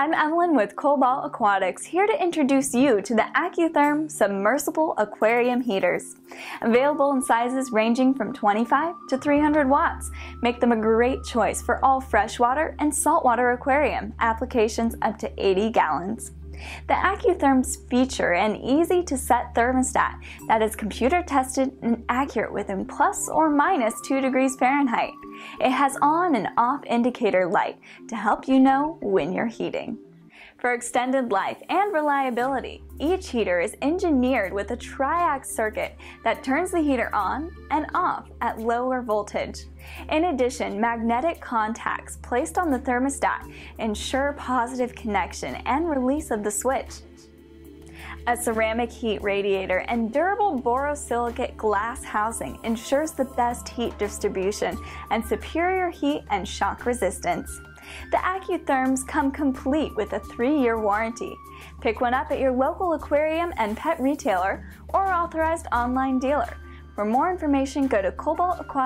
I'm Evelyn with Cobalt Aquatics, here to introduce you to the ACCU-Therm submersible aquarium heaters. Available in sizes ranging from 25 to 300 watts, make them a great choice for all freshwater and saltwater aquarium applications up to 80 gallons. The ACCU-Therms feature an easy-to-set thermostat that is computer-tested and accurate within plus or minus 2 degrees Fahrenheit. It has on and off indicator light to help you know when you're heating. For extended life and reliability, each heater is engineered with a Triac circuit that turns the heater on and off at lower voltage. In addition, magnetic contacts placed on the thermostat ensure positive connection and release of the switch. A ceramic heat radiator and durable borosilicate glass housing ensures the best heat distribution and superior heat and shock resistance. The ACCU-Therms come complete with a 3-year warranty. Pick one up at your local aquarium and pet retailer or authorized online dealer. For more information, go to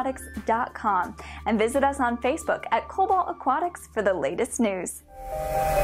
cobaltaquatics.com and visit us on Facebook at Cobalt Aquatics for the latest news.